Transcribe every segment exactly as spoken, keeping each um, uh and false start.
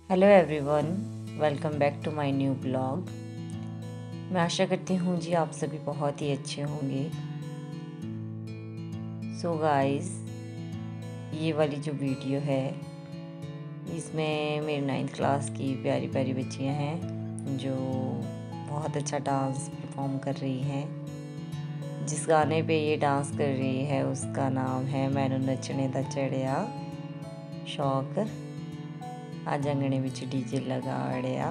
Hello everyone, welcome back to my new blog. मैं आशा करती हूँ जी आप सभी बहुत ही अच्छे होंगे। सो so गाइस, ये वाली जो वीडियो है इसमें मेरी नाइन्थ क्लास की प्यारी प्यारी बच्चियाँ हैं जो बहुत अच्छा डांस परफॉर्म कर रही हैं। जिस गाने पे ये डांस कर रही है उसका नाम है मैनू नचने दा चढ़िया शौक, आज अंगने विच डीजे लगा अड़िया।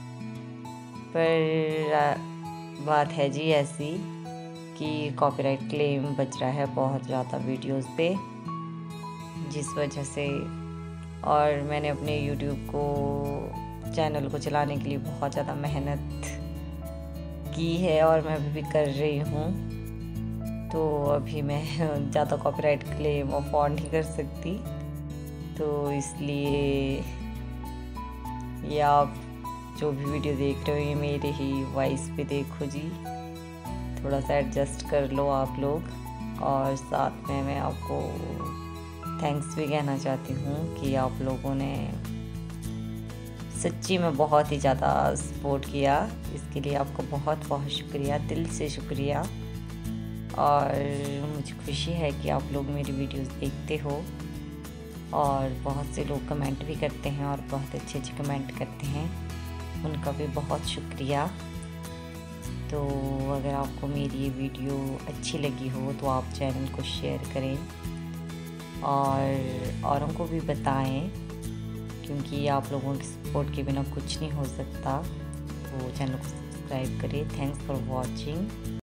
पर बात है जी ऐसी कि कॉपीराइट क्लेम बच रहा है बहुत ज़्यादा वीडियोस पे, जिस वजह से और मैंने अपने यूट्यूब को चैनल को चलाने के लिए बहुत ज़्यादा मेहनत की है और मैं अभी भी कर रही हूँ। तो अभी मैं ज़्यादा कॉपीराइट क्लेम अफोर्ड नहीं कर सकती, तो इसलिए ये आप जो भी वीडियो देख रहे हो ये मेरे ही वॉइस पे देखो जी, थोड़ा सा एडजस्ट कर लो आप लोग। और साथ में मैं आपको थैंक्स भी कहना चाहती हूँ कि आप लोगों ने सच्ची में बहुत ही ज़्यादा सपोर्ट किया, इसके लिए आपको बहुत बहुत शुक्रिया, दिल से शुक्रिया। और मुझे खुशी है कि आप लोग मेरी वीडियोस देखते हो और बहुत से लोग कमेंट भी करते हैं और बहुत अच्छे अच्छे कमेंट करते हैं, उनका भी बहुत शुक्रिया। तो अगर आपको मेरी ये वीडियो अच्छी लगी हो तो आप चैनल को शेयर करें और औरों को भी बताएं, क्योंकि आप लोगों के सपोर्ट के बिना कुछ नहीं हो सकता। तो चैनल को सब्सक्राइब करें। Thanks for watching.